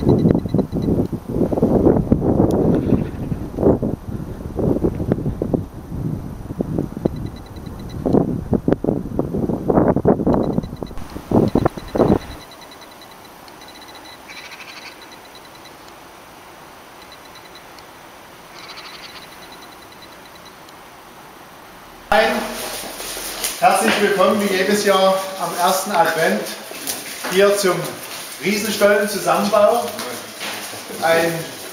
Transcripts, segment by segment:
Herzlich willkommen wie jedes Jahr am ersten Advent hier zum Riesenstollen-Zusammenbau. Ein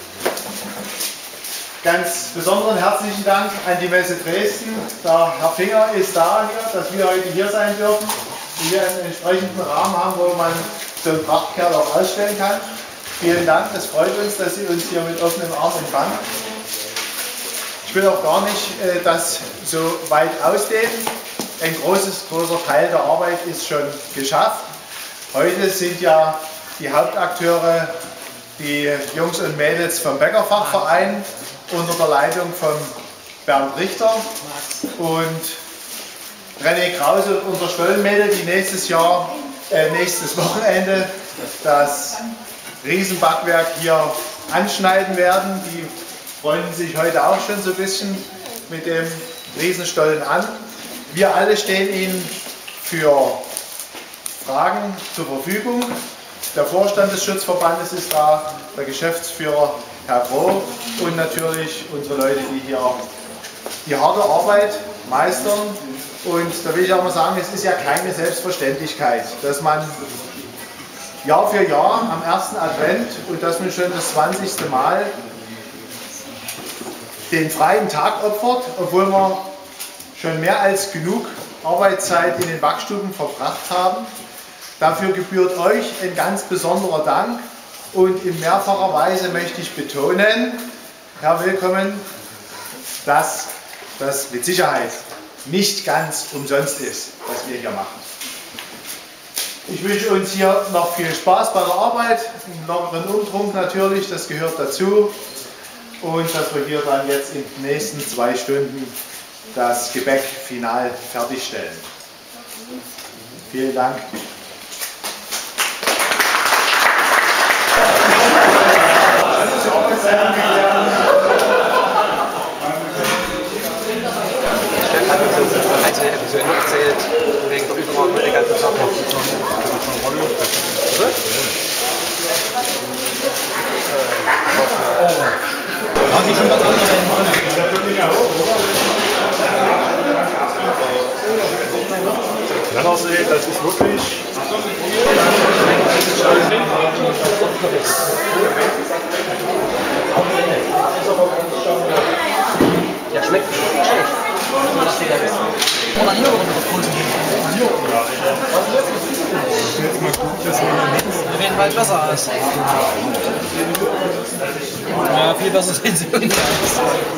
ganz besonderen herzlichen Dank an die Messe Dresden. Der Herr Finger ist da hier, dass wir heute hier sein dürfen, hier einen entsprechenden Rahmen haben, wo man so einen Prachtkerl auch ausstellen kann. Vielen Dank, es freut uns, dass Sie uns hier mit offenem Arm empfangen. Ich will auch gar nicht das so weit ausdehnen. Ein großer Teil der Arbeit ist schon geschafft. Heute sind ja die Hauptakteure die Jungs und Mädels vom Bäckerfachverein unter der Leitung von Bernd Richter und René Krause und unser Stollenmädel, die nächstes Wochenende das Riesenbackwerk hier anschneiden werden. Die freuen sich heute auch schon so ein bisschen mit dem Riesenstollen an. Wir alle stehen Ihnen für Fragen zur Verfügung. Der Vorstand des Schutzverbandes ist da, der Geschäftsführer Herr Groh und natürlich unsere Leute, die hier die harte Arbeit meistern. Und da will ich auch mal sagen, es ist ja keine Selbstverständlichkeit, dass man Jahr für Jahr am ersten Advent und das nun schon das 20. Mal den freien Tag opfert, obwohl wir schon mehr als genug Arbeitszeit in den Backstuben verbracht haben. Dafür gebührt euch ein ganz besonderer Dank und in mehrfacher Weise möchte ich betonen, Herr Willkommen, dass das mit Sicherheit nicht ganz umsonst ist, was wir hier machen. Ich wünsche uns hier noch viel Spaß bei der Arbeit, einen lockeren Umtrunk natürlich, das gehört dazu, und dass wir hier dann jetzt in den nächsten 2 Stunden das Gebäck final fertigstellen. Vielen Dank. So erzählt, wegen der Übernahme der ganzen Sache. Gönnersee, das ist wirklich... Ja, schmeckt nicht schlecht. Oder hier oder mit der Pulse? Wir werden bald besser aus. Ja, viel besser sehen sie nicht aus.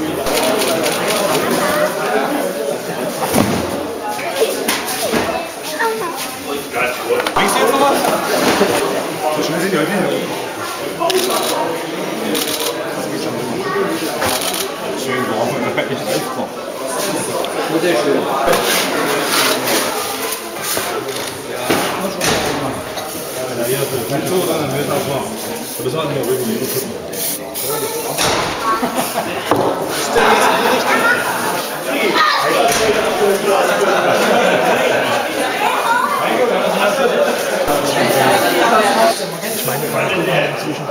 Bringst du jetzt noch was? So schnell sind die heute nicht. Schön warm und echt einfach. Sehr schön. Ja, das ist nicht so, dann wird das machen. Aber das war nicht mehr irgendwie. Ich meine, inzwischen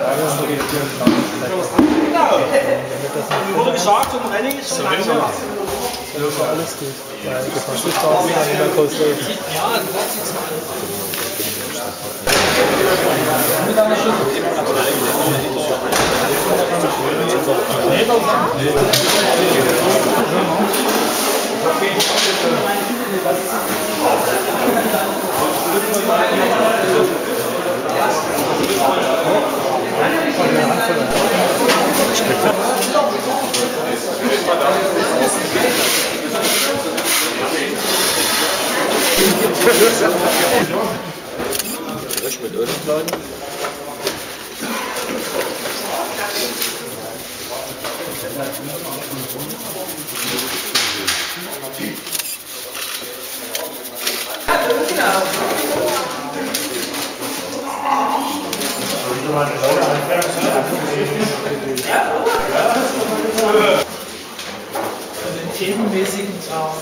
wurde gesagt, so ein Training ist schon langsam. ja, ist alles gut. Weil das Faschismus nicht mehr kostet. Ja, du sagst jetzt mal. Frisch mit Ölplatten. Den ebenmäßigen Raum.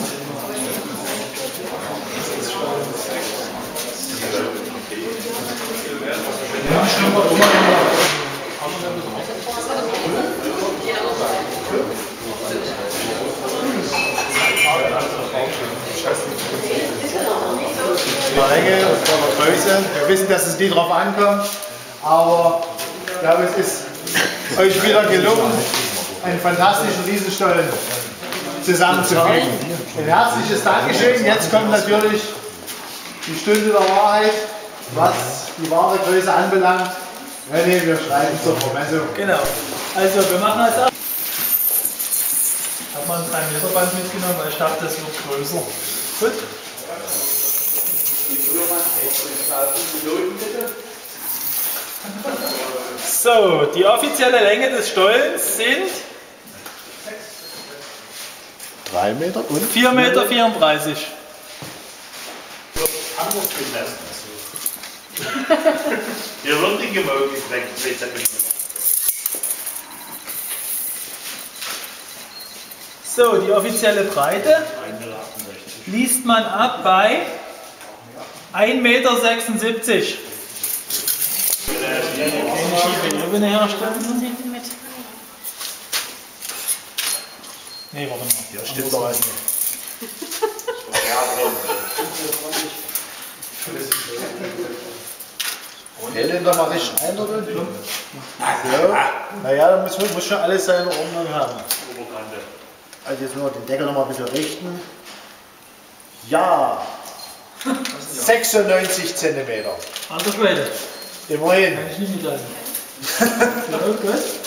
Länge und Größe. Wir wissen, dass es nie drauf ankommt, aber ich glaube, es ist euch wieder gelungen, einen fantastischen Riesenstollen zusammenzufügen. Ein herzliches Dankeschön. Jetzt kommt natürlich die Stunde der Wahrheit, was die wahre Größe anbelangt. René, wir schreiben zur Vermessung. Genau. Also, wir machen als erstes. Ich habe mal ein 3-Meter-Band mitgenommen, weil ich dachte, das wird größer. Gut. So, die offizielle Länge des Stollens sind 3 Meter und 4,34 Meter. Wir würden die gewogen, vielleicht 2 Zentimeter. So, die offizielle Breite liest man ab bei 1,76 Meter. Eine schiefe Ebene herstellen. Nee, warte mal. Ja, stimmt doch nicht. Hellländer mal richtig einrühren. So. Naja, da muss schon alles seine Ordnung haben. Also jetzt nur den Deckel noch mal ein bisschen richten. Ja, 96 cm. Alter Schwede. Immerhin. Kann ich nicht mithalten. So, gut.